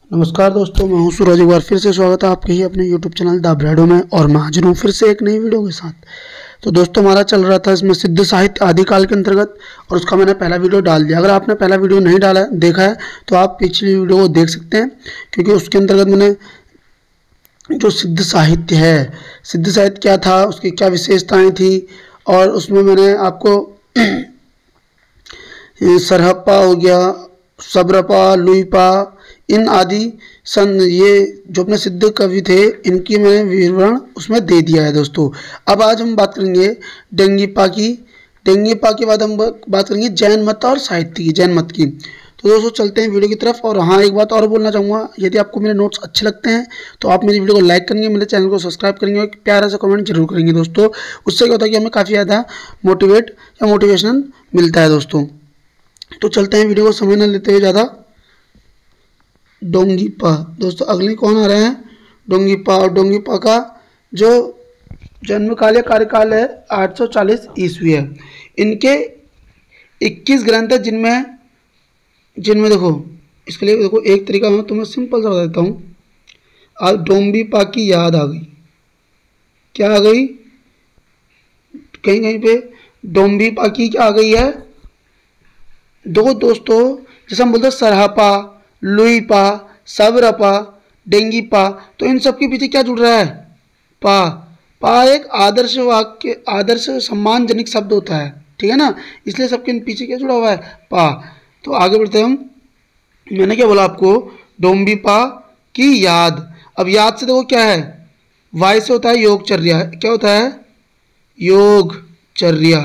नमस्कार दोस्तों, मैं हूं सूरज। एक बार फिर से स्वागत है आपके ही अपने यूट्यूब चैनल द ब्रेडो में। और मैं हाजिर हूं फिर से एक नई वीडियो के साथ। तो दोस्तों, हमारा चल रहा था इसमें सिद्ध साहित्य आदिकाल के अंतर्गत, और उसका मैंने पहला वीडियो डाल दिया। अगर आपने पहला वीडियो नहीं डाला है, देखा है, तो आप पिछली वीडियो को देख सकते हैं, क्योंकि उसके अंतर्गत मैंने जो सिद्ध साहित्य है, सिद्ध साहित्य क्या था, उसकी क्या विशेषताएँ थी, और उसमें मैंने आपको सरहप्पा हो गया, सब्रपा, लुईपा, इन आदि ये जो अपने सिद्ध कवि थे, इनकी मैंने विवरण उसमें दे दिया है दोस्तों। अब आज हम बात करेंगे डेंगीपा की। डेंगीपा के बाद हम बात करेंगे जैन मत और साहित्य की, जैन मत की। तो दोस्तों, चलते हैं वीडियो की तरफ। और हाँ, एक बात और बोलना चाहूँगा, यदि आपको मेरे नोट्स अच्छे लगते हैं तो आप मेरी वीडियो को लाइक करेंगे, मेरे चैनल को सब्सक्राइब करेंगे और एक प्यारा सा कमेंट जरूर करेंगे दोस्तों। उससे क्या होता है कि हमें काफ़ी ज़्यादा मोटिवेट या मोटिवेशन मिलता है दोस्तों। तो चलते हैं, वीडियो को समय न लेते हुए ज़्यादा। डोंगीपा दोस्तों, अगले कौन आ रहे हैं? डोंगीपा। और डोंगीपा का जो जन्मकाल या कार्यकाल है 840 ईस्वी है। इनके 21 ग्रंथ है, जिनमें देखो, इसके लिए देखो एक तरीका मैं तुम्हें सिंपल सा बता देता हूँ। आज डोंगीपा की याद आ गई। क्या आ गई? कहीं कहीं पे डोंगीपा की क्या आ गई है? दोस्तों, जैसे हम बोलते हैं सरहपा, लुईपा, सब्रपा, डेंगीपा, तो इन सब के पीछे क्या जुड़ रहा है? पा। पा एक आदर्श वाक्य, आदर्श सम्मानजनक शब्द होता है, ठीक है ना? इसलिए सबके पीछे क्या जुड़ा हुआ है? पा। तो आगे बढ़ते हैं हम। मैंने क्या बोला आपको? डोंबीपा की याद। अब याद से देखो क्या है? वाई से होता है योगचर्या। क्या होता है? योगचर्या।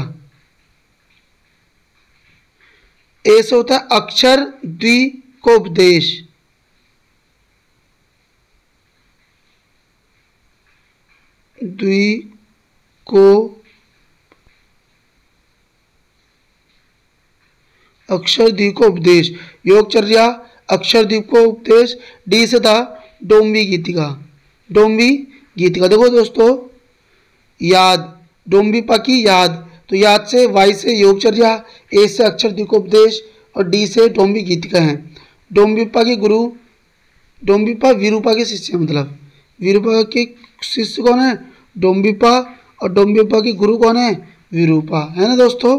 ए से होता है अक्षर द्विकोपदेश। अक्षर द्वीप को उपदेश, योगचर्या, अक्षर द्वीप को उपदेश। डी से था डोंबी गीतिका। डोंबी गीतिका। देखो दोस्तों, याद, डोंबीपा की याद, तो याद से, वाई से योगचर्या, ए से अक्षर द्वीप को उपदेश और डी से डोंबी गीतिका है। डोंबीपा के गुरु, डोंबीपा विरूपा के शिष्य, मतलब विरूपा के शिष्य कौन है? डोंबीपा। और डोंबीपा के गुरु कौन है? विरूपा, है ना दोस्तों।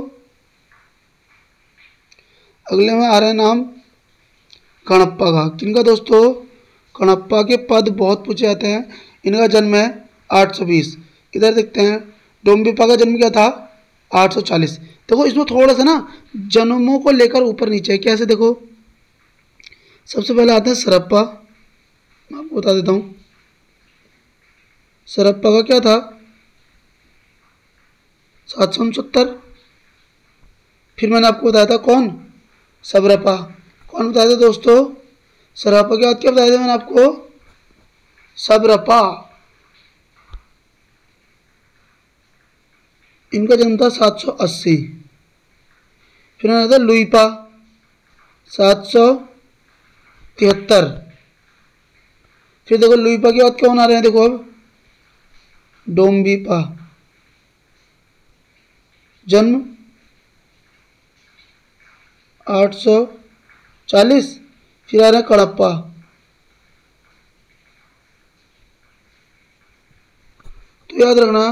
अगले में आ रहे हैं नाम कणप्पा का। किनका दोस्तों? कणप्पा के पद बहुत पूछे जाते हैं। इनका जन्म है 820। इधर देखते हैं, डोंबीपा का जन्म क्या था? 840। देखो, इसमें थोड़ा सा ना जन्मों को लेकर ऊपर नीचे है। कैसे? देखो, सबसे पहले आता है सरप्पा। मैं आपको बता देता हूँ, सरप्पा का क्या था? 769। फिर मैंने आपको बताया था कौन? सब्रपा। कौन बताया था दोस्तों? सरप्पा के बाद क्या बताया था मैंने आपको? सब्रपा। इनका जन्म था 780। फिर मैंने था लुईपा 773। फिर देखो, लुईपा के बाद कौन आ रहे हैं? देखो अब, डोंबीपा, जन्म 840। फिर आ रहे हैं कणप्पा। तो याद रखना,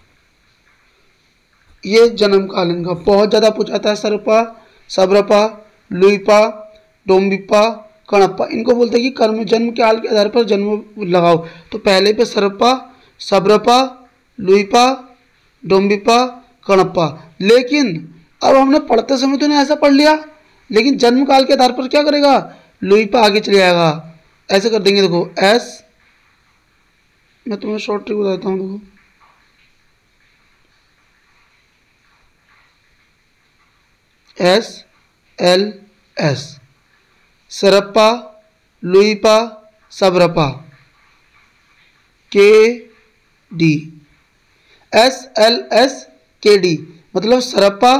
ये जन्म काल इनका बहुत ज़्यादा पूछा था। सरपा, सब्रपा, लुईपा, डोंबीपा, कणप्पा, इनको बोलते हैं कि कर्म जन्म काल के आधार पर जन्म लगाओ। तो पहले पे सरपा, सब्रपा, लुईपा, डोंबीपा, कणप्पा। लेकिन अब हमने पढ़ते समय तो नहीं ऐसा पढ़ लिया, लेकिन जन्म काल के आधार पर क्या करेगा? लुईपा आगे चले जाएगा। ऐसे कर देंगे। देखो, एस, मैं तुम्हें शॉर्ट ट्रिक बताता हूँ। देखो, एस एल एस, सरप्पा, लुईपा, सब्रपा, K D, S L S K D, मतलब सरप्पा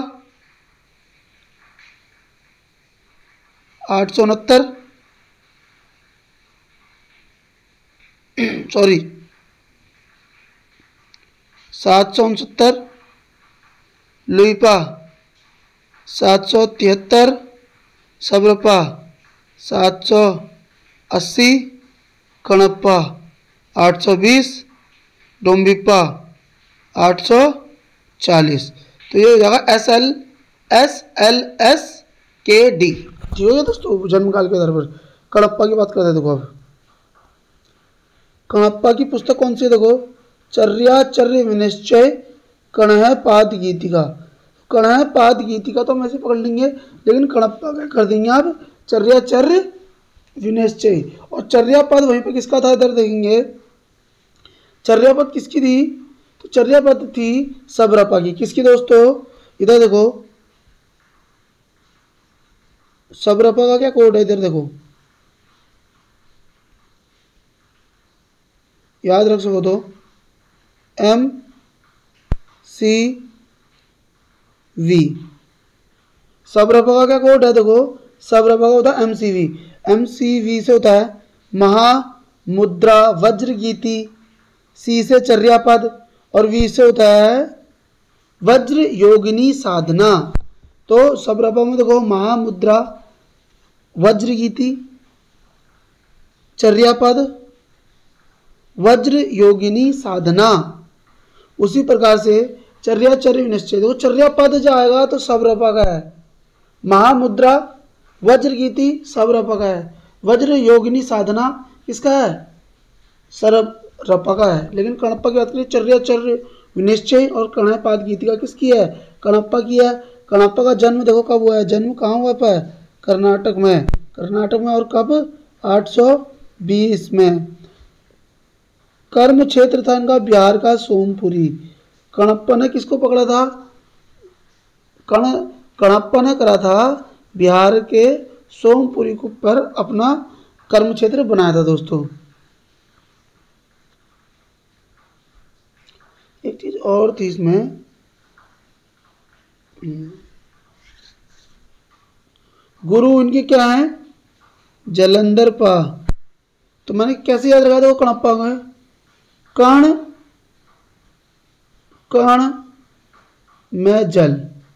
869, सॉरी 769, लुईपा 773, सब्रपा 80, कणप्पा 820, डोम्बिप्पा 840। तो ये हो जाएगा SLS ठीक है दोस्तों। जन्मकाल के आधार पर कणप्पा की बात करते हैं। देखो अब कणप्पा की पुस्तक कौन सी है, देखो चर्याचर्य विनिश्चय कणह पाद गीतिका। कणह पाद गीतिका तो हम ऐसे पकड़ लेंगे, लेकिन कणप्पा क्या कर देंगे आप, चर्याचर्य विनिश्चय। और चर्यापद वहीं पे किसका था, इधर देखेंगे चर्यापद किसकी थी, तो चर्यापद थी सबरपा की। किसकी दोस्तों, इधर देखो सबरपा का क्या कोड है, इधर देखो याद रख सको तो MCV। सबरपा का क्या कोड है, देखो सबरपा का होता है MCV। MCV से होता है महामुद्रा वज्र गीति, C से चर्यापद और V से होता है वज्र योगिनी साधना। तो सबरपा में देखो महामुद्रा वज्र गीति, चर्यापद, वज्र योगिनी साधना। उसी प्रकार से चर्याचर्य विनिश्चय, देखो चर्यापद जाएगा तो सबरपा का है, महामुद्रा वज्र गीति सबरपा का है, वज्र योगिनी साधना किसका है, सरपा का है। लेकिन कणप्पा की बात करें, चर्याचर्य विनिश्चय और कणपाद गीतिका किसकी है, कणप्पा की है। कणप्पा का जन्म देखो कब हुआ है, जन्म कहाँ हुआ है, कर्नाटक में, कर्नाटक में। और कब, 820 में। कर्म क्षेत्र था इनका बिहार का सोमपुरी। कणप्पा ने किसको पकड़ा था, कणप्पा ने करा था बिहार के सोमपुरी को पर अपना कर्म क्षेत्र बनाया था दोस्तों। एक चीज और थी इसमें, गुरु इनके क्या है, जलंधरपा। तो मैंने कैसे याद रखा था वो कणप्पा का, कण कण में जल,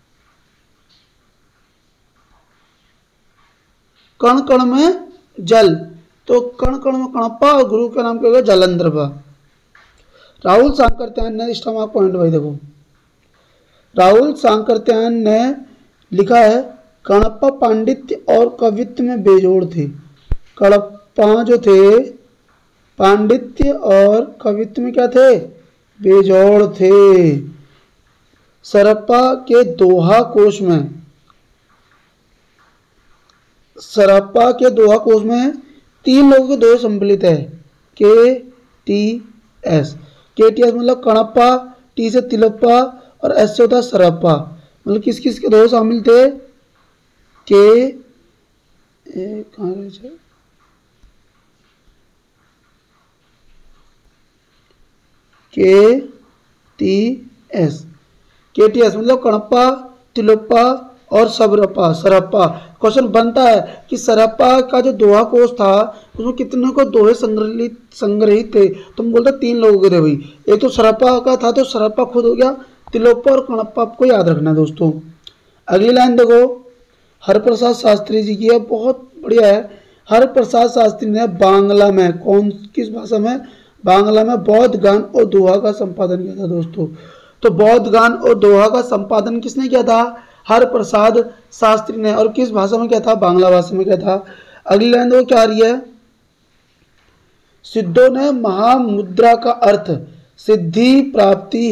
कण कण में जल, तो कण कण में कणप्पा और गुरु का नाम क्या होगा, जलंधरपा। राहुल सांकृत्यायन ने, इसका मार्क पॉइंट भाई देखो, राहुल सांकृत्यायन ने लिखा है कणप्पा पांडित्य और कवित्व में बेजोड़ थे। कणप्पा जो थे पांडित्य और कवित्व में क्या थे, बेजोड़ थे। सरप्पा के दोहा कोश में, सरप्पा के दोहा कोश में 3 लोगों के दोहे सम्मिलित है, KTS। KTS मतलब कणप्पा, T से तिलप्पा और S से होता है सरप्पा। मतलब किस किस के दोहे शामिल थे, KTS मतलब कणप्पा, तिलोप्पा और सरप्पा। क्वेश्चन बनता है कि सरप्पा का जो दोहा कोश था उसमें कितने को दोहे संग्रहित थे, तो हम बोलते 3 लोगों के थे भाई। एक तो सरप्पा का था, तो सरप्पा खुद हो गया, तिलोप्पा और कणप्पा आपको याद रखना है दोस्तों। अगली लाइन देखो, हरप्रसाद शास्त्री जी की है, बहुत बढ़िया है। हरप्रसाद शास्त्री ने बांग्ला में, किस भाषा में, बांग्ला में बौद्ध गान और दोहा का संपादन किया था दोस्तों। तो बौद्ध गान और दोहा का संपादन किसने किया था, हरप्रसाद शास्त्री ने। और किस भाषा में किया था, बांग्ला भाषा में किया था। अगली लाइन देखो क्या आ रही है, सिद्धों ने महामुद्रा का अर्थ सिद्धि प्राप्ति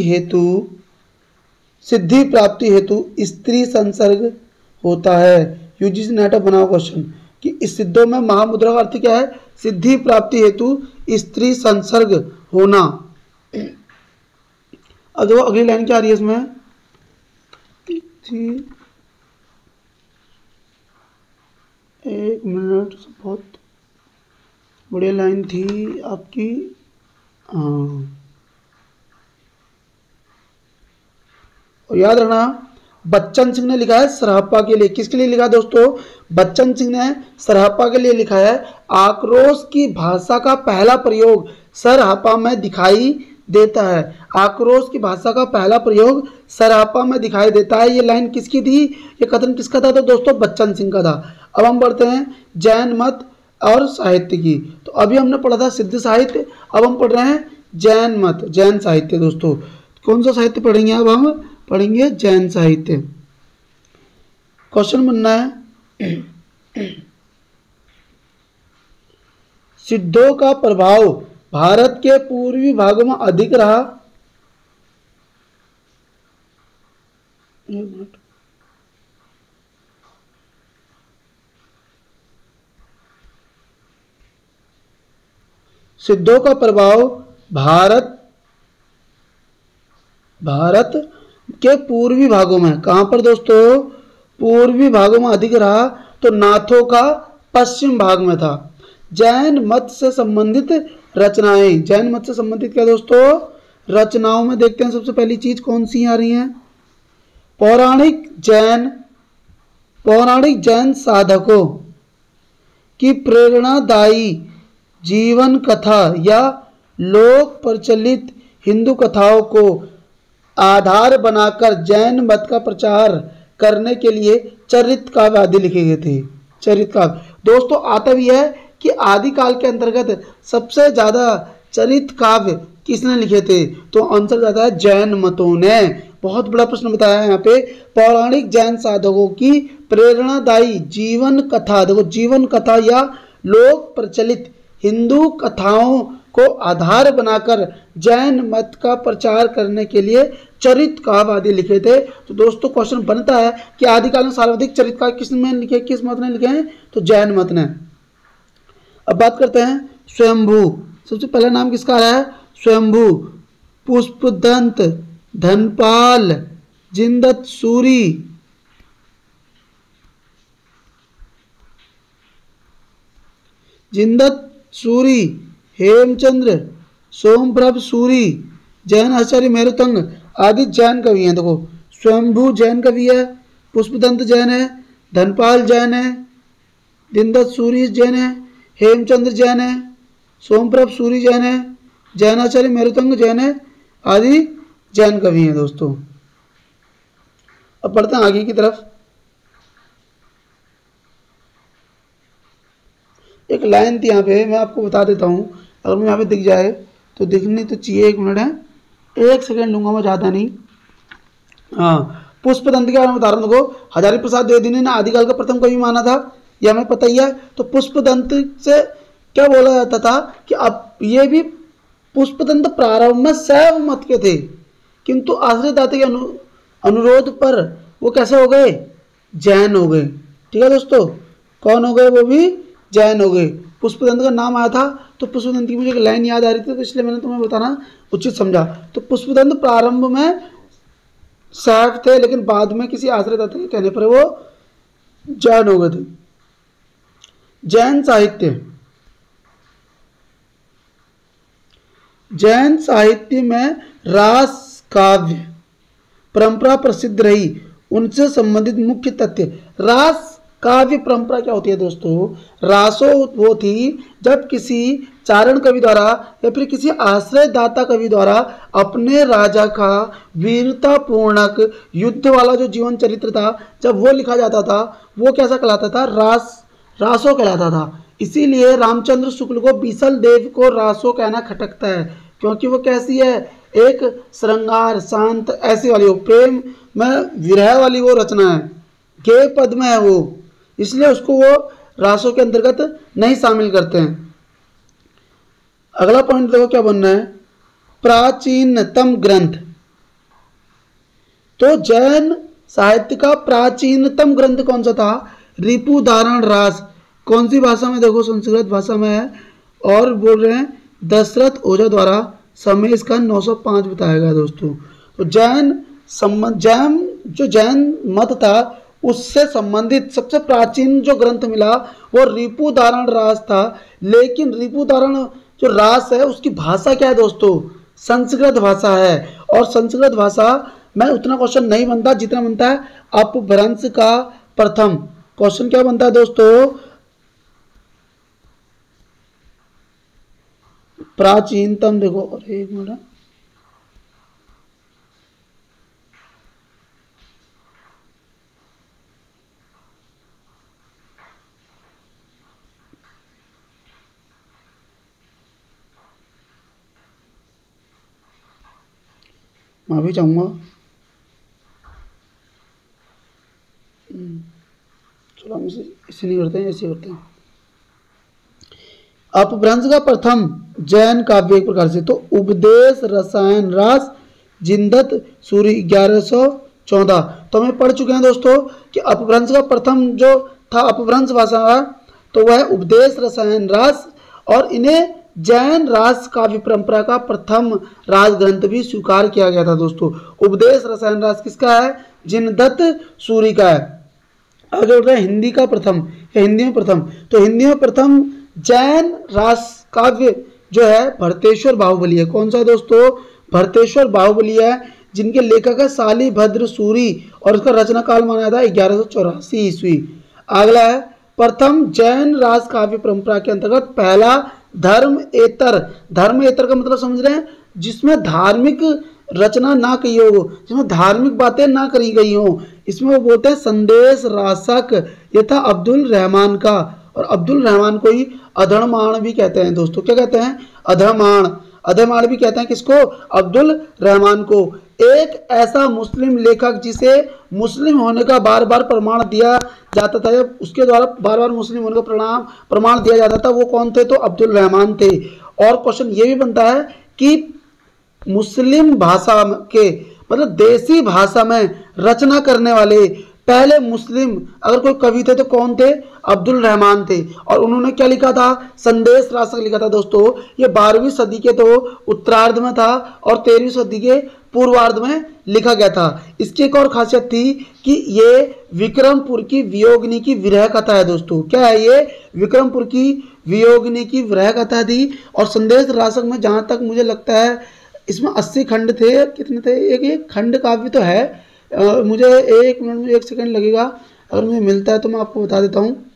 हेतु स्त्री संसर्ग होता है। यूजीसी नेट बना क्वेश्चन कि इस सिद्धों में महामुद्रा का अर्थ क्या है, सिद्धि प्राप्ति हेतु स्त्री संसर्ग होना। अब देखो अगली लाइन क्या आ रही है इसमें, एक मिनट, बहुत बढ़िया लाइन थी आपकी, और याद रखना बच्चन सिंह ने लिखा है सरहप्पा के लिए। किसके लिए लिखा दोस्तों, बच्चन सिंह ने सरहप्पा के लिए लिखा है। आक्रोश की भाषा का पहला प्रयोग सरहप्पा में दिखाई देता है। आक्रोश की भाषा का पहला प्रयोग सरहप्पा में दिखाई देता है। ये लाइन किसकी थी, ये कथन किसका था, तो दोस्तों बच्चन सिंह का था। अब हम बढ़ते हैं जैन मत और साहित्य की। तो अभी हमने पढ़ा था सिद्ध साहित्य, अब हम पढ़ रहे हैं जैन मत, जैन साहित्य। दोस्तों कौन सा साहित्य पढ़ेंगे? अब हम पढ़ेंगे जैन साहित्य। क्वेश्चन बनना है, सिद्धों का प्रभाव भारत के पूर्वी भागों में अधिक रहा। एक मिनट, सिद्धों का प्रभाव भारत के पूर्वी भागों में, कहां पर दोस्तों? पूर्वी भागों में अधिक रहा। तो नाथों का पश्चिम भाग में था। जैन मत से संबंधित रचनाएं, जैन मत से संबंधित क्या दोस्तों? रचनाओं में देखते हैं सबसे पहली चीज कौन सी आ रही है? पौराणिक जैन साधकों की प्रेरणादायी जीवन कथा या लोक प्रचलित हिंदू कथाओं को आधार बनाकर जैन मत का प्रचार करने के लिए चरित्र काव्य आदि लिखे गए थे। चरित्र काव्य दोस्तों आता भी है कि आदिकाल के अंतर्गत सबसे ज्यादा चरित्र काव्य किसने लिखे थे? तो आंसर जाता है जैन मतों ने। बहुत बड़ा प्रश्न बताया है यहाँ पे, पौराणिक जैन साधकों की प्रेरणादायी जीवन कथा, देखो जीवन कथा या लोक प्रचलित हिंदू कथाओं को आधार बनाकर जैन मत का प्रचार करने के लिए चरित्र काव्य आदि लिखे थे। तो दोस्तों क्वेश्चन बनता है कि आदिकाल में सर्वाधिक चरित्र काव्य किसने लिखे, किस मत ने लिखे हैं? तो जैन मत ने। अब बात करते हैं स्वयंभू। सबसे पहला नाम किसका है? स्वयंभू, पुष्पदंत, धनपाल, जिंदत सूरी, हेमचंद्र, सोमप्रभ सूरी, जैन आचार्य मेरुतंग आदि जैन कवि हैं। देखो स्वयंभू जैन कवि है, पुष्पदंत जैन है, धनपाल जैन है, जिंदत सूरी जैन है, हेमचंद्र जैन है, सोमप्रभ सूरी जैन है, जैन आचार्य मेरुतंग जैन है आदि जैन कवि हैं दोस्तों। अब बढ़ते हैं आगे की तरफ। एक लाइन थी यहाँ पे, मैं आपको बता देता हूँ, अगर मैं यहाँ पे दिख जाए तो दिखनी तो चाहिए, एक मिनट है, एक सेकंड लूंगा मैं, ज़्यादा नहीं। हाँ, पुष्पदंत के बारे में बता रहा हूँ। देखो हजारी प्रसाद द्विवेदी ने आदिकाल का प्रथम कवि माना था, यह हमें पता ही है। तो पुष्पदंत से क्या बोला जाता था कि अब ये भी पुष्पदंत प्रारंभ में शैव मत के थे, किंतु आश्रय दाता के अनुरोध पर वो कैसे हो गए? जैन हो गए। ठीक है दोस्तों, कौन हो गए? वो भी जैन हो गए। पुष्पदंत का नाम आया था, तो पुष्पदंत की मुझे एक लाइन याद आ रही थी, तो इसलिए मैंने तुम्हें बताना उचित समझा। तो पुष्पदंत प्रारंभ में शैव थे, लेकिन बाद में किसी आश्रय दाता के कहने पर वो जैन हो गए थे। जैन साहित्य में रास काव्य परंपरा प्रसिद्ध रही। उनसे संबंधित मुख्य तथ्य, रास काव्य परंपरा क्या होती है दोस्तों? रासो वो थी जब किसी चारण कवि द्वारा या फिर किसी आश्रय दाता कवि द्वारा अपने राजा का वीरता पूर्णक युद्ध वाला जो जीवन चरित्र था, जब वो लिखा जाता था, वो कैसा कहलाता था? रासो कहलाता था। इसीलिए रामचंद्र शुक्ल को बीसल देव को रासो कहना खटकता है, क्योंकि वो कैसी है? एक श्रृंगार शांत ऐसी वाली, वो प्रेम में विरह वाली वो रचना है, के पद में है वो, इसलिए उसको वो रासों के अंतर्गत नहीं शामिल करते हैं। अगला पॉइंट देखो क्या बनना है, प्राचीनतम ग्रंथ। तो जैन साहित्य का प्राचीनतम ग्रंथ कौन सा था? रिपुदारण रास। कौन सी भाषा में? देखो संस्कृत भाषा में है, और बोल रहे हैं दशरथ ओझा द्वारा समय इसका 905 बताया गया दोस्तों। तो जैन मत था उससे संबंधित सबसे प्राचीन जो ग्रंथ मिला वो रिपुदारण रास था। लेकिन रिपुदारण जो रास है उसकी भाषा क्या है दोस्तों? संस्कृत भाषा है। और संस्कृत भाषा में उतना क्वेश्चन नहीं बनता जितना बनता है अपभ्रंश का प्रथम। क्वेश्चन क्या बनता है दोस्तों? प्राचीनतम, देखो और एक मिनट, मैं भी चाहूँगा। चलो हम इसे नहीं करते हैं, ऐसे करते हैं। अपभ्रंश का प्रथम जैन काव्य एक प्रकार से, तो उपदेश रसायन रास जिंदत सूरी 1114। तो हमें पढ़ चुके हैं दोस्तों कि अपभ्रंश का प्रथम जो था अपभ्रंश भाषा का, तो वह उपदेश रसायन रास, और इन्हें जैन रास काव्य परंपरा का प्रथम राज ग्रंथ भी स्वीकार किया गया था दोस्तों। उपदेश रसायन रास किसका है? जिनदत्त सूरी का है। आगे उठ रहे हैं हिंदी का प्रथम, हिंदी में प्रथम, तो हिंदी में प्रथम जैन रास काव्य जो है भरतेश्वर बाहुबली है। कौन सा दोस्तों? भरतेश्वर बाहुबली है, जिनके लेखक है शालिभद्र सूरी, और उसका रचना काल माना था 1184 ईस्वी। अगला है प्रथम जैन रास काव्य परंपरा के अंतर्गत पहला धर्मेतर। धर्मेतर का मतलब समझ रहे हैं? जिसमें धार्मिक रचना ना की हो, जिसमें धार्मिक बातें ना करी गई हो, इसमें वो बोलते हैं संदेश रासक। ये था अब्दुल रहमान का, और अब्दुल रहमान को ही अधर्माण भी कहते हैं दोस्तों। क्या कहते हैं? अधर्माण। अधर्माण भी कहते हैं किसको? अब्दुल रहमान को। एक ऐसा मुस्लिम लेखक जिसे मुस्लिम होने का बार बार प्रमाण दिया जाता था, जब उसके द्वारा बार बार मुस्लिम होने का प्रमाण दिया जाता था, वो कौन थे? तो अब्दुल रहमान थे। और क्वेश्चन ये भी बनता है कि मुस्लिम भाषा के मतलब देसी भाषा में रचना करने वाले पहले मुस्लिम अगर कोई कवि थे तो कौन थे? अब्दुल रहमान थे। और उन्होंने क्या लिखा था? संदेश रासक लिखा था दोस्तों। ये 12वीं सदी के तो उत्तरार्ध में था और 13वीं सदी के पूर्वार्ध में लिखा गया था। इसकी एक और खासियत थी कि ये विक्रमपुर की वियोगिनी की विरह कथा है दोस्तों। क्या है ये? विक्रमपुर की वियोगिनी की विरह कथा थी। और संदेश रासक में जहाँ तक मुझे लगता है इसमें 80 खंड थे। कितने थे? एक खंड काव्य तो है। मुझे 1 मिनट में 1 सेकंड लगेगा, अगर मुझे मिलता है तो मैं आपको बता देता हूँ।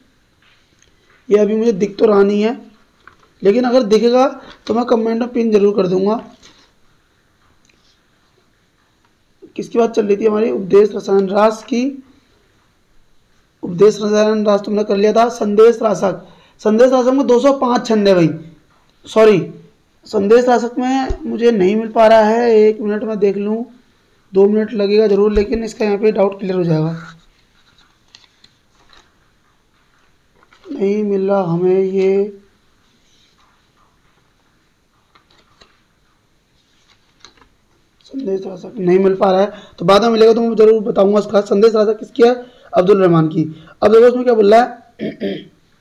ये अभी मुझे दिख तो रहा नहीं है, लेकिन अगर दिखेगा तो मैं कमेंट में पिन जरूर कर दूंगा। किसकी बात चल रही थी हमारी? उपदेश रसायन रास की। उपदेश रसायन रास तुमने कर लिया था। संदेश रासक, संदेश रासक में 205 छंद है भाई। सॉरी, संदेश रासक में मुझे नहीं मिल पा रहा है। 1 मिनट में देख लूँ, 2 मिनट लगेगा जरूर, लेकिन इसका यहाँ पे डाउट क्लियर हो जाएगा। नहीं मिल रहा हमें ये। संदेश रासक नहीं मिल पा रहा है, तो बाद में मिलेगा तो मैं जरूर बताऊंगा इसका। संदेश रासक किसकी है? अब्दुल रहमान की। अब देखो उसमें क्या बोल रहा है।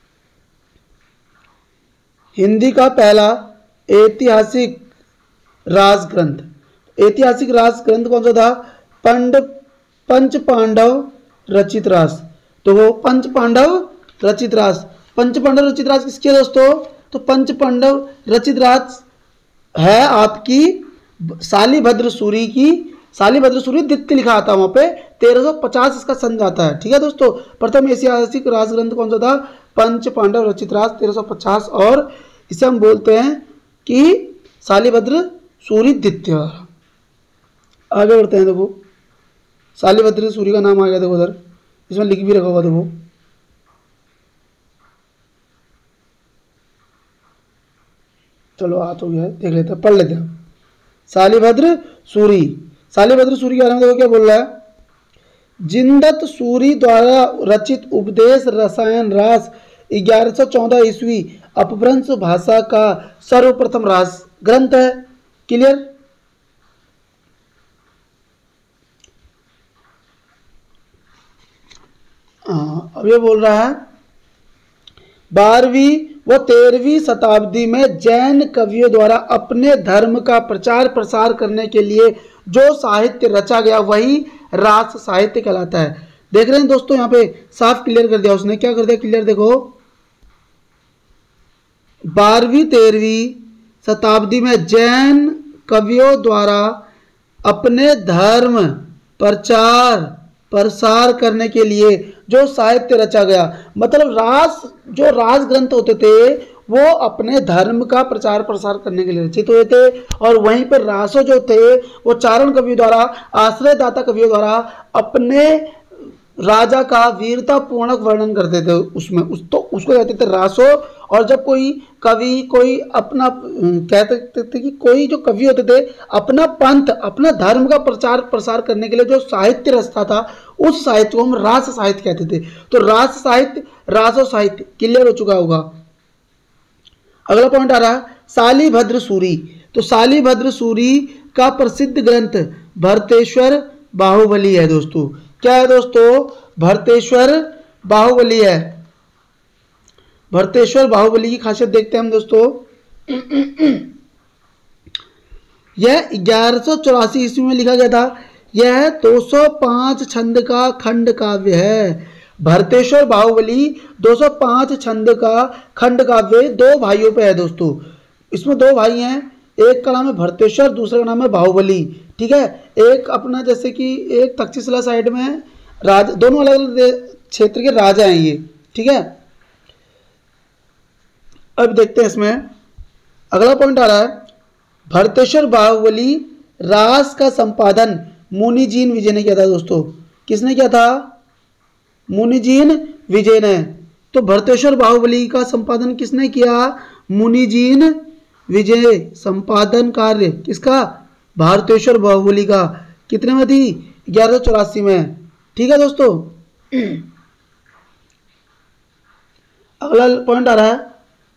हिंदी का पहला ऐतिहासिक राज ग्रंथ, ऐतिहासिक रास ग्रंथ कौन सा था? पंच पांडव रचित रास। तो वो पंच पांडव रचित रास, पंच पांडव रचित रास किसकी है दोस्तों? तो पंच पांडव रचित रास है आपकी शालिभद्र सूरी की। शालिभद्र सूरी द्वितीय लिखा आता है वहां पे, 1350 इसका सन जाता है। ठीक है दोस्तों। प्रथम ऐतिहासिक रास ग्रंथ कौन सा था? पंच पांडव रचित रास 1350, और इसे हम बोलते हैं कि शालिभद्र सूरी द्वितीय। आगे बढ़ते हैं। देखो शालिभद्र सूरी का नाम आ गया, देखो उधर इसमें लिख भी रखा होगा। देखो चलो आ तो गया है, देख लेते हैं, पढ़ लेते हैं। शालिभद्र सूरी, शालिभद्र सूरी के बारे में देखो क्या बोल रहा है। जिनदत्त सूरी द्वारा रचित उपदेश रसायन रास 1114 ईस्वी अपभ्रंश भाषा का सर्वप्रथम रास ग्रंथ है। क्लियर? अब ये बोल रहा है 12वीं व 13वीं शताब्दी में जैन कवियों द्वारा अपने धर्म का प्रचार प्रसार करने के लिए जो साहित्य रचा गया वही रास साहित्य कहलाता है। देख रहे हैं दोस्तों, यहाँ पे साफ क्लियर कर दिया उसने। क्या कर दिया क्लियर? देखो 12वीं 13वीं शताब्दी में जैन कवियों द्वारा अपने धर्म प्रचार प्रसार करने के लिए जो साहित्य रचा गया, मतलब रास, जो रास ग्रंथ होते थे वो अपने धर्म का प्रचार प्रसार करने के लिए रचित हुए थे। और वहीं पर रासो जो थे वो चारण कवियों द्वारा, आश्रयदाता कवियों द्वारा अपने राजा का वीरतापूर्ण वर्णन करते थे उसमें तो उसको कहते थे रासो। और जब कोई कवि कोई अपना कहते थे कि कोई जो कवि होते थे अपना पंथ अपना धर्म का प्रचार प्रसार करने के लिए जो साहित्य रचता था उस साहित्य को हम रास साहित्य कहते थे। तो रास साहित्य रासो साहित्य क्लियर हो चुका होगा। अगला पॉइंट आ रहा है शालिभद्र सूरी। तो शालिभद्र सूरी का प्रसिद्ध ग्रंथ भरतेश्वर बाहुबली है दोस्तों। क्या है दोस्तों? भरतेश्वर बाहुबली है। भरतेश्वर बाहुबली की खासियत देखते हैं हम दोस्तों। यह 1184 ईस्वी में लिखा गया था। यह 205 छंद का खंड काव्य है। भरतेश्वर बाहुबली 205 छंद का खंड काव्य दो भाइयों पे है दोस्तों। इसमें दो भाई हैं, एक का नाम है भरतेश्वर, दूसरे का नाम है बाहुबली। ठीक है, एक अपना जैसे कि एक तक्षशिला साइड में है, राज दोनों अलग अलग क्षेत्र के राजा हैं ये। ठीक है, अब देखते हैं इसमें अगला पॉइंट आ रहा है भरतेश्वर बाहुबली रास का संपादन मुनिजीन विजय ने किया था दोस्तों। किसने किया था? मुनिजीन विजय ने। तो भरतेश्वर बाहुबली का संपादन किसने किया? मुनिजीन विजय। संपादन कार्य किसका? भरतेश्वर बाहुबली का। कितने में थी? 1184 में। ठीक है दोस्तों, अगला पॉइंट आ रहा है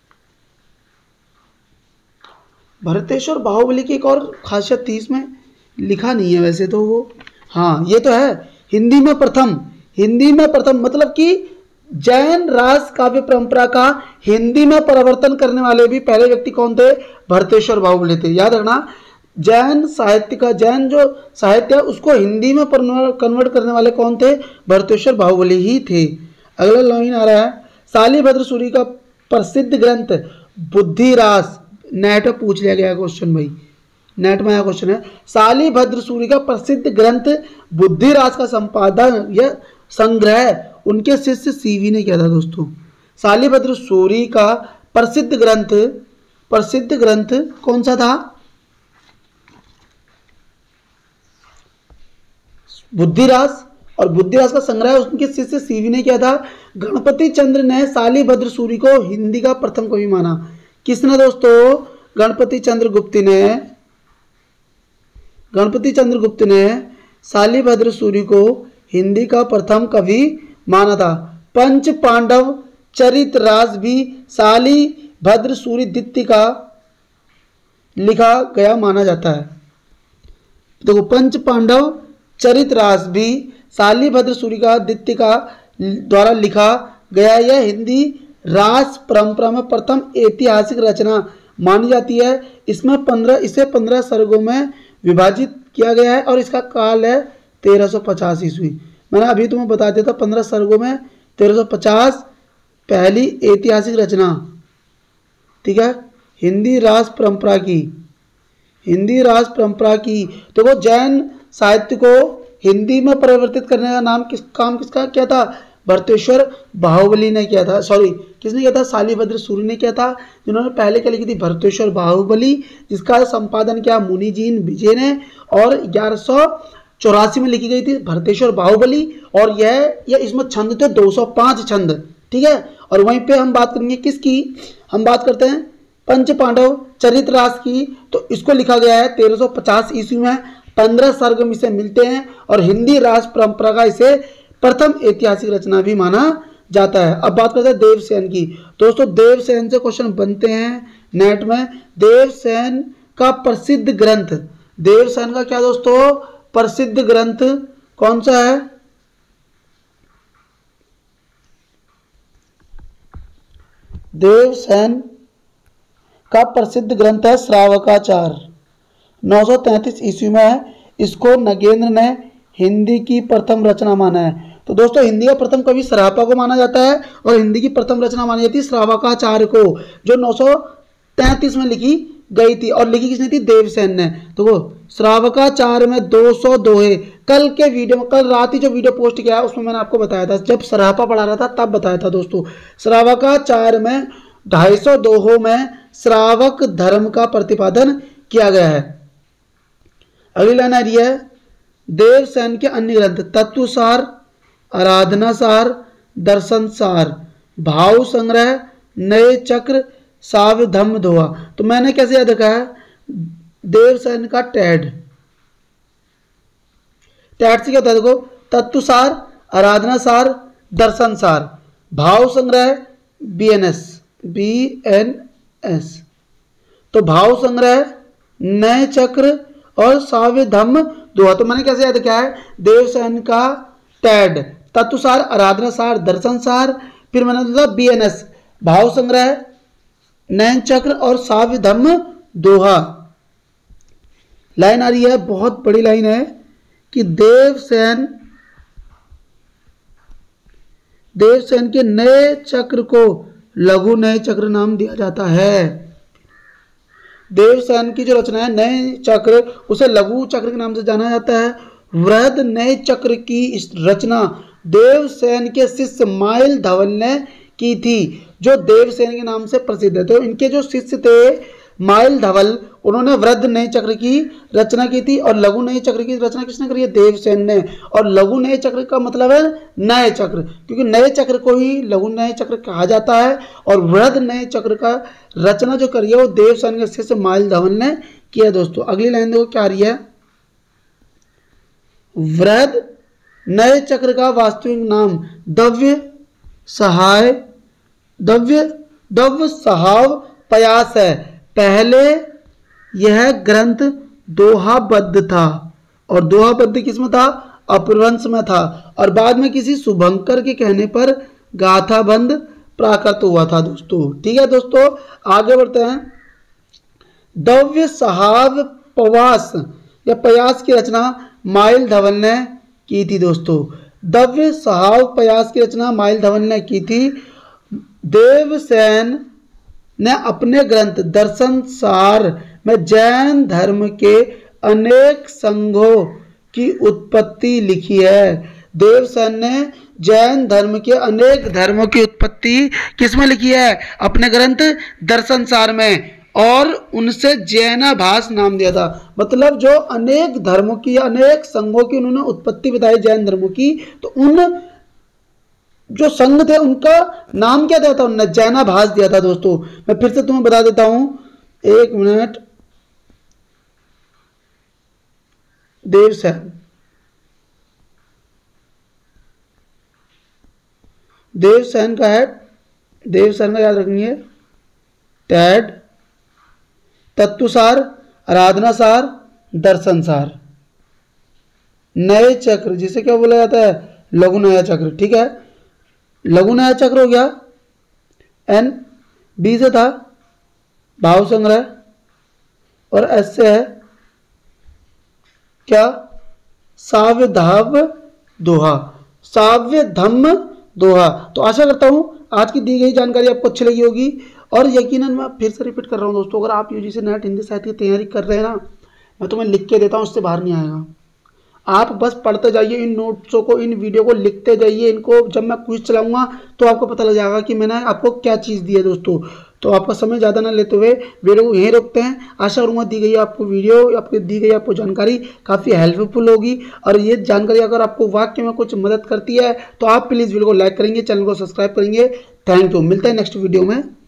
भरतेश्वर बाहुबली की एक और खासियत थी, इसमें लिखा नहीं है वैसे तो वो, हाँ ये तो है, हिंदी में प्रथम। हिंदी में प्रथम मतलब कि जैन रास काव्य परंपरा का हिंदी में परिवर्तन करने वाले भी पहले व्यक्ति कौन थे? भरतेश्वर बाहुबली थे। याद रखना, जैन साहित्य का जैन जो साहित्य है उसको हिंदी में कन्वर्ट करने वाले कौन थे? भरतेश्वर बाहुबली ही थे। अगला लाइन आ रहा है शालिभद्र सूरी का प्रसिद्ध ग्रंथ बुद्धिरास। नेट में पूछ लिया गया क्वेश्चन भाई, नेट में आया क्वेश्चन है। शालिभद्र सूरी का प्रसिद्ध ग्रंथ बुद्धिरास का संपादन यह संग्रह उनके शिष्य सीवी ने किया था दोस्तों। शालिभद्र सूरी का प्रसिद्ध ग्रंथ कौन सा था? बुद्धिरास। और बुद्धिरास का संग्रह उनके शिष्य सीवी ने किया था। गणपति चंद्र ने शालिभद्र सूरी को हिंदी का प्रथम कवि माना। किसने दोस्तों? गणपति चंद्र गुप्त ने शालिभद्र सूरी को हिंदी का प्रथम कवि माना था। पंच पांडव चरितरास भी शालिभद्र सूरी द्वितीय का लिखा गया माना जाता है। देखो, पंच पांडव चरितरास भी शालिभद्र सूरी का द्वितीय का द्वारा लिखा गया। यह हिंदी रास परंपरा में प्रथम ऐतिहासिक रचना मानी जाती है। इसे 15 सर्गों में विभाजित किया गया है और इसका काल है 1350 ईस्वी। मैंने अभी तुम्हें बता दिया था 15 सर्गों में 1350 पहली ऐतिहासिक रचना। ठीक है, हिंदी रास परंपरा की। तो वो जैन साहित्य को हिंदी में परिवर्तित करने का किसका किया था? भरतेश्वर बाहुबली ने किया था। सॉरी, किसने किया था? शालिभद्र सूरी ने किया था, जिन्होंने पहले क्या लिखी थी? भरतेश्वर बाहुबली, जिसका संपादन किया मुनिजीन विजय ने। और 1184 में लिखी गई थी भरतेश्वर बाहुबली। और यह इसमें छंद थे 205 छंद। ठीक है, और वहीं पे हम बात करेंगे किसकी? हम बात करते हैं पंच पांडव चरितरास की। तो इसको लिखा गया है 1350 ईस्वी में। 15 सर्ग में इसे मिलते हैं और हिंदी रास परंपरा का इसे प्रथम ऐतिहासिक रचना भी माना जाता है। अब बात करते हैं देवसेन की। दोस्तों, देवसेन से क्वेश्चन बनते हैं नेट में। देवसेन का प्रसिद्ध ग्रंथ, देवसेन का क्या दोस्तों? प्रसिद्ध ग्रंथ कौन सा है? देवसेन का प्रसिद्ध ग्रंथ है श्रावकाचार। 933 ईस्वी में है। इसको नगेंद्र ने हिंदी की प्रथम रचना माना है। तो दोस्तों, हिंदी का प्रथम कवि सरापा को माना जाता है और हिंदी की प्रथम रचना मानी जाती है श्रावकाचार्य को, जो 933 में लिखी गई थी। और लिखी किसने थी? देवसेन ने। तो वो श्रावकाचार्य में 200 दोहे। कल रात ही जो वीडियो पोस्ट किया है उसमें मैंने आपको बताया था, जब सरापा पढ़ा रहा था तब बताया था दोस्तों। श्रावकाचार्य में 250 दोहों में श्रावक धर्म का प्रतिपादन किया गया है। अगली लाइन आ रही है देवसेन के अन्य ग्रंथ तत्वसार, आराधना सार, दर्शन सार, भाव संग्रह, नए चक्र, साव धम्म दोहा। तो मैंने कैसे याद रखा है, देवसेन का टैड, टैड से क्या होता है देखो, तत्व सार, आराधना सार, दर्शन सार, भाव संग्रह, BNS, तो भाव संग्रह, नए चक्र और साव्य धम्म दोहा। तो मैंने कैसे याद किया है, देवसेन का टैड, तत्व सार, आराधना सार, दर्शन सार, फिर मैंने बोला BNS, भाव संग्रह, नयन चक्र और साव्य धम्म दोहा। लाइन आ रही है, बहुत बड़ी लाइन है कि देवसेन के नए चक्र को लघु नए चक्र नाम दिया जाता है। देवसेन की जो रचना है नए चक्र, उसे लघु चक्र के नाम से जाना जाता है। वृहद नए चक्र की इस रचना देवसेन के शिष्य माइल धवल ने की थी, जो देवसेन के नाम से प्रसिद्ध है। तो इनके जो शिष्य थे माइल धवल, उन्होंने वृहद नए चक्र की रचना की थी, और लघु नए चक्र की रचना किसने करी है, देवसेन ने। और लघु नए चक्र का मतलब है नए चक्र, क्योंकि नए चक्र को ही लघु नए चक्र कहा जाता है। और वृहद नए चक्र का रचना जो करी है वो देवसेन के शिष्य माइल धवल ने किया। दोस्तों अगली लाइन देखो क्या आ रही है, वृहद नए चक्र का वास्तविक नाम दव्य सहाव पयास है। पहले यह ग्रंथ दोहाबद्ध था, और दोहाबद्ध किसमें था, अपभ्रंश में था, और बाद में किसी शुभंकर के कहने पर गाथाबंध प्राकृत हुआ था। दोस्तों ठीक है दोस्तों, आगे बढ़ते हैं। दव्य सहाव पवास या पयास की रचना माइल धवल ने की थी। दोस्तों दव्य सहाव पयास की रचना माइल धवल ने की थी। देवसेन ने अपने ग्रंथ दर्शन सार में जैन धर्म के अनेक संघों की उत्पत्ति लिखी है। देवसेन ने जैन धर्म के अनेक धर्मों की उत्पत्ति किसमें लिखी है, अपने ग्रंथ दर्शन सार में, और उनसे जैनाभास नाम दिया था। मतलब जो अनेक धर्मों की, अनेक संघों की उन्होंने उत्पत्ति बताई जैन धर्मों की, तो उन जो संघ थे उनका नाम क्या दिया था, उन्होंने जैनाभास दिया था। दोस्तों मैं फिर से तुम्हें बता देता हूं, एक मिनट। देवसेन का है, देवसेन का याद रखेंगे, टैड, तत्वसार, आराधना सार, दर्शन सार, नए चक्र जिसे क्या बोला जाता है, लघु नया चक्र। ठीक है, लघु नया चक्र हो गया N, B से था भाव संग्रह, और S से है क्या, साव्य धम्म दोहा, साव्य धम्म दोहा। तो आशा करता हूं आज की दी गई जानकारी आपको अच्छी लगी होगी, और यकीनन मैं फिर से रिपीट कर रहा हूं दोस्तों, अगर आप यूजीसी नेट हिंदी साहित्य की तैयारी कर रहे हैं ना, मैं तुम्हें लिख के देता हूं, उससे बाहर नहीं आएगा। आप बस पढ़ते जाइए, इन नोट्सों को, इन वीडियो को लिखते जाइए। इनको जब मैं क्विज चलाऊंगा तो आपको पता लग जाएगा कि मैंने आपको क्या चीज़ दी है। दोस्तों तो आपका समय ज़्यादा ना लेते हुए वीडियो को यहीं रोकते हैं। आशा करूँगा दी गई आपको वीडियो, आपको दी गई आपको जानकारी काफ़ी हेल्पफुल होगी, और ये जानकारी अगर आपको वाकई में कुछ मदद करती है तो आप प्लीज़ वीडियो को लाइक करेंगे, चैनल को सब्सक्राइब करेंगे। थैंक यू, मिलते हैं नेक्स्ट वीडियो में।